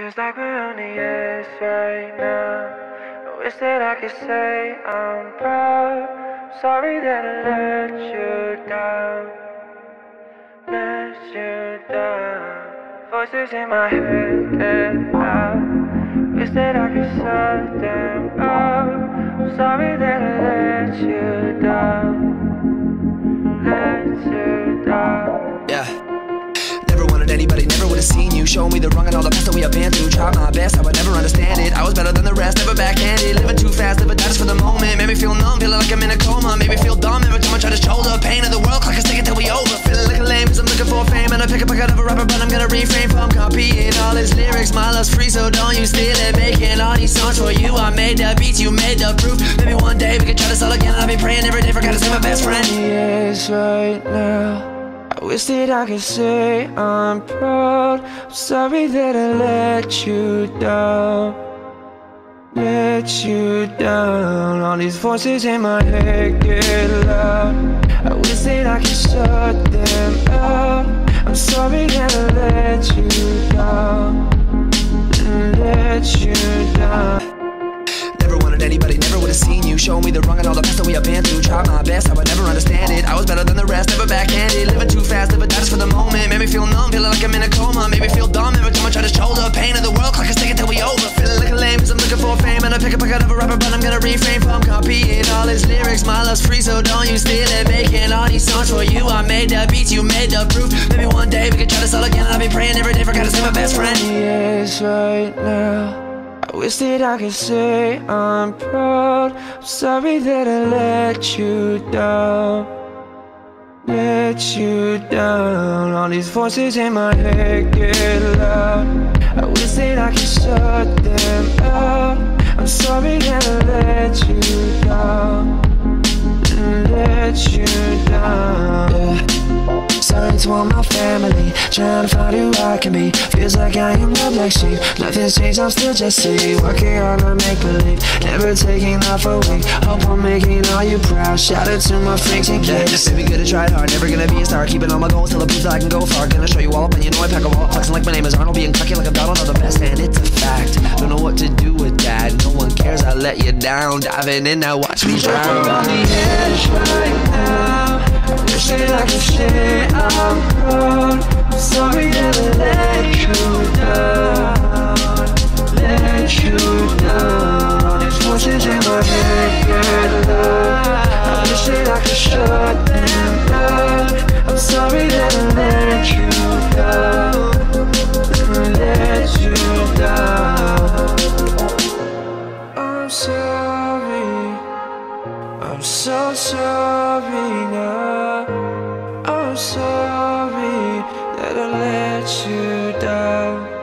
Feels like we're on the edge right now. I wish that I could say I'm proud. Sorry that I let you down. Let you down. Voices in my head get loud. Wish that I could shut them out. Sorry that I let you down. Let you down. Yeah. Never wanted anybody, never would've seen you. Show me the wrong and all the past that we have been through. Tried my best, I would never understand it. I was better than the rest, never backhanded. Living too fast, never die just for the moment. Made me feel numb, feeling like I'm in a coma. Made me feel dumb every time I try to shoulder pain of the world. Clock is ticking till we over. Feeling like a lame cause I'm looking for fame. And I pick up a cut of a rapper, but I'm gonna refrain from copying all his lyrics. My love's free, so don't you steal it. Making all these songs for you. I made the beats, you made the proof. Maybe one day we can try this all again. I'll be praying every day for God to save my best friend. Yes, right now. I wish that I could say I'm proud. I'm sorry that I let you down. Let you down. All these voices in my head get loud. I wish that I could shut them out. I'm sorry that I let you down. Let you down. Never wanted anybody, never would've seen you. Show me the wrong and all the past that we have been through. Tried my best, I would never understand it. I was better than the rest, never backhanded. Living too fast, never die just for the moment. Made me feel numb, feeling like I'm in a coma. Made me feel dumb every time I try to shoulder pain of the world. Clock is ticking till we over. Feeling like a lame cause I'm looking for fame. And I pick up a cut of a rapper, but I'm gonna refrain from copying all his lyrics. My love's free, so don't you steal it. Making all these songs for you. I made the beats, you made the proof. Maybe one day we can try this all again. I'll be praying every day for God to save my best friend. Yes, right now. I wish that I could say I'm proud. I'm sorry that I let you down. Let you down. All these voices in my head get loud. I wish that I could shut them out. I'm sorry that I let you down. Let you down. Yeah. Sorry to all my family, trying to find who I can be. Feels like I am the black sheep. Nothing's changed, I'm still Jesse. Working hard to make believe, never taking off a week. Hope I'm making all you proud. Shout out to my freaks and kids. Baby, good to try hard, never gonna be a star. Keeping all my goals till I prove that I can go far. Gonna show you all up and you know I pack a wall. Flexing like my name is Arnold, being cocky like I'm Donald. I'm the best and it's a fact. Don't know what to do with that, no one cares, I let you down. Diving in now, watch me drown. On the edge right now. Wish that I could say I'm proud. I'm sorry that I let you down. Let you down. These voices in my head get loud. I wish that I could shut them out. I'm sorry that I let you down. Let you down. I'm sorry. I'm so sorry now. I'm sorry that I let you down.